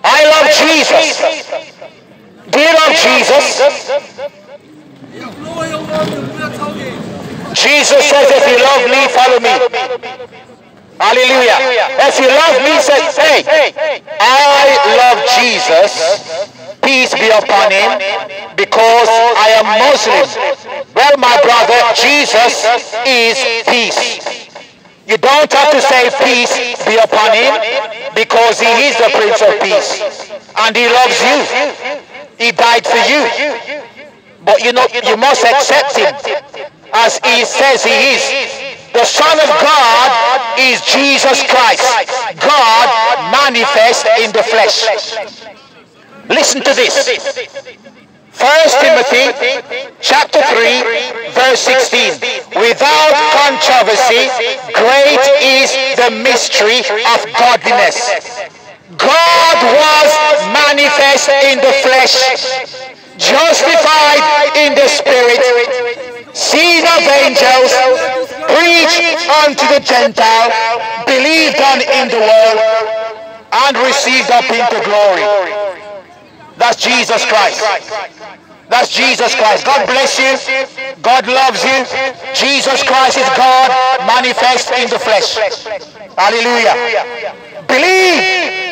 I love Jesus. Do you love Jesus? Jesus says, if you love me, follow me. Hallelujah. If you love me, say, hey, I love Jesus. Peace be upon him, because I am Muslim. Well, my brother, Jesus is peace. You don't have to say peace be upon him, because he is the Prince of Peace. And he loves you. He died for you. But you know, you must accept him as he says he is. The Son of God is Jesus Christ. God manifest in the flesh. Listen to this. 1 Timothy chapter 3 verse 16. Without controversy, great is the mystery of godliness. God was manifest in the flesh, justified in the spirit, seen of angels, preached unto the Gentile, believed on in the world, and received up into glory. That's Jesus Christ. That's Jesus Christ. God bless you. God loves you. Jesus Christ is God manifest in the flesh. Hallelujah. Believe